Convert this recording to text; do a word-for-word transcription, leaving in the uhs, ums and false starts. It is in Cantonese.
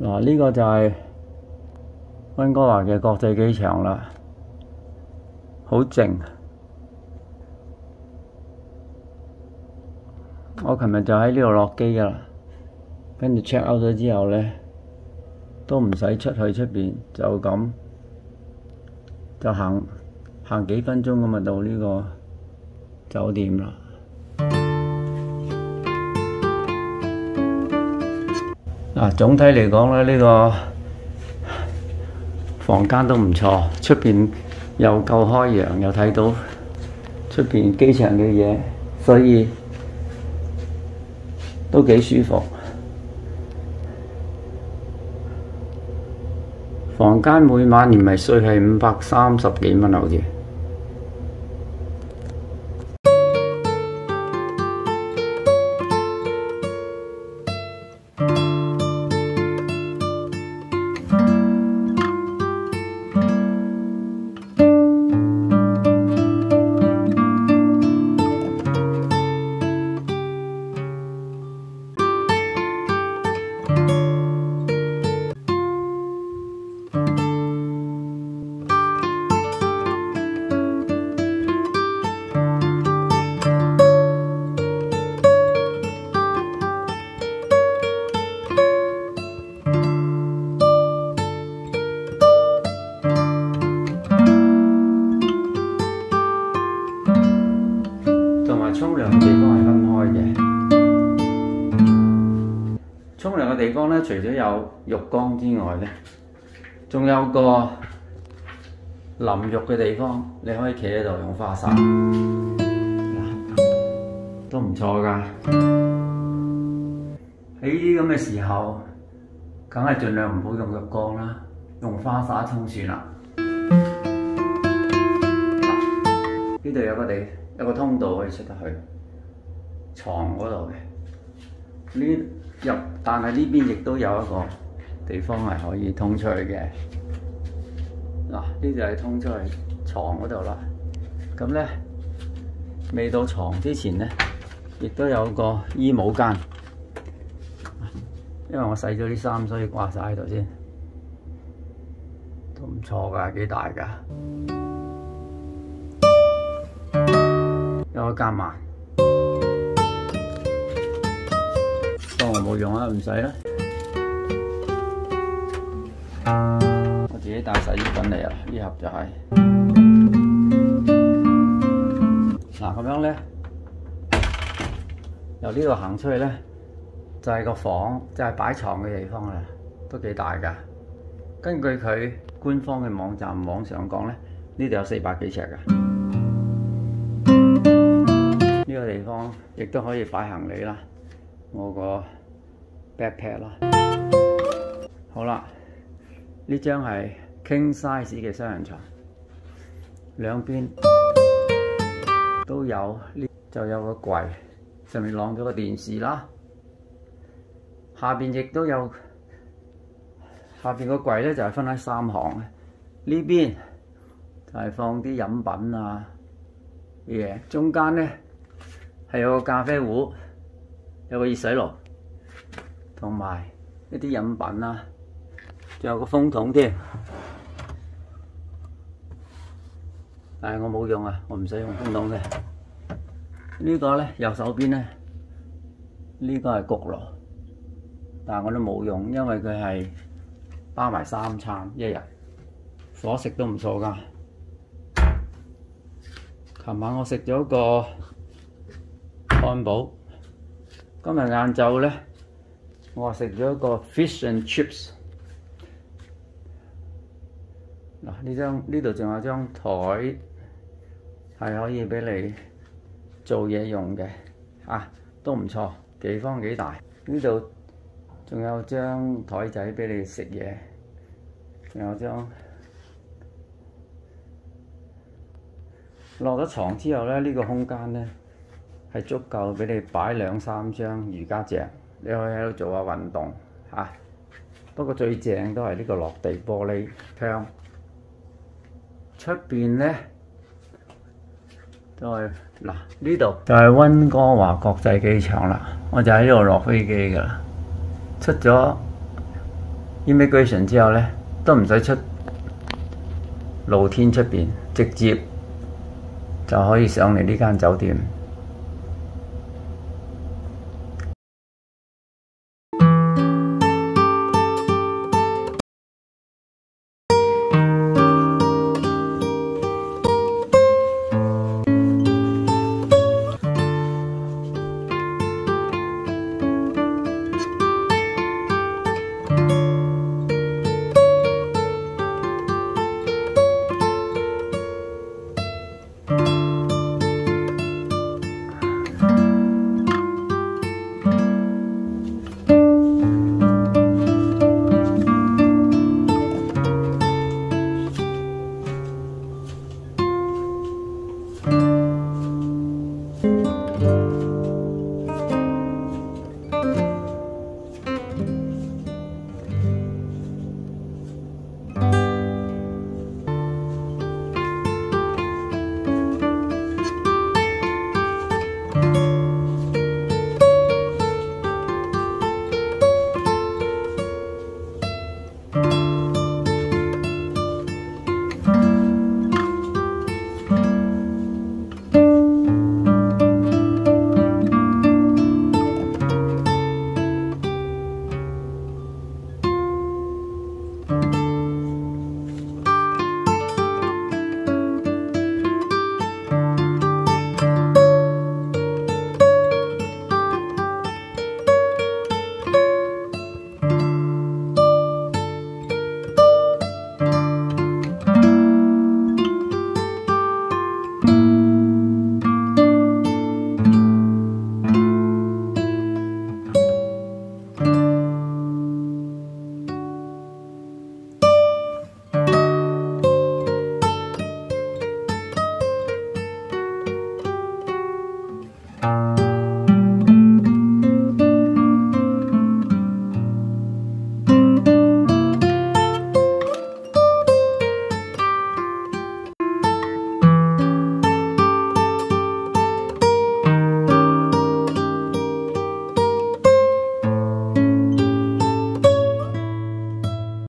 嗱，呢個就係溫哥華嘅國際機場啦，好靜。我琴日就喺呢度落機噶啦，跟住 check out 咗之後呢，都唔使出去出邊，就咁就行行幾分鐘咁就到呢個酒店啦。嗱，總體嚟講咧，呢個房間都唔錯，出邊又夠開揚，又睇到出邊機場嘅嘢，所以都幾舒服。房間每晚連埋稅係五百三十幾蚊好似。沖涼嘅地方係分開嘅。沖涼嘅地方咧，除咗有浴缸之外咧，仲有個淋浴嘅地方，你可以企喺度用花灑，都唔錯㗎。喺呢啲咁嘅時候，梗係盡量唔好用浴缸啦，用花灑沖算啦。呢度有個地。有個通道可以出得去床嗰度嘅，呢入但係呢邊亦都有一個地方係可以通出去嘅。嗱，呢就係通出去床嗰度啦。咁咧未到床之前咧，亦都有個衣帽間，因為我洗咗啲衫，所以掛晒喺度先，都唔錯㗎，幾大㗎。有個夾萬，當我冇用啊，唔使啦。我自己帶洗衣粉嚟啊，呢盒就係、是。嗱咁樣咧，由呢度行出去咧，就係、是、個房，即係擺床嘅地方啦，都幾大㗎。根據佢官方嘅網站網上講咧，呢度有四百幾尺㗎。呢個地方亦都可以擺行李啦，我個 backpack 啦。好啦，呢張係 king size 嘅雙人床，兩邊都有，呢就有個櫃，上面晾咗個電視啦。下邊亦都有，下邊個櫃咧就係分開三行嘅，呢邊就係放啲飲品啊嘢，中間咧係有個咖啡壺，有個熱水爐，同埋一啲飲品啦，仲有個風筒添。但係我冇用啊，我唔使用風筒嘅。呢個咧右手邊咧，呢個係焗爐，但係我都冇用，因為佢係包埋三餐一日，伙食都唔錯㗎。琴晚我食咗個漢堡，今日晏晝咧，我食咗個 fish and chips。嗱，呢張呢度仲有張台，係可以俾你做嘢用嘅，啊，都唔錯，地方幾大。呢度仲有張台仔俾你食嘢，仲有張。落咗床之後咧，呢、這個空間咧係足夠俾你擺兩三張瑜伽席，你可以喺度做下運動嚇、啊。不過最正都係呢個落地玻璃窗。出邊咧都係嗱，呢度就係溫哥華國際機場啦。我就喺呢度落飛機㗎啦。出咗 immigration 之後咧，都唔使出露天出邊，直接就可以上嚟呢間酒店。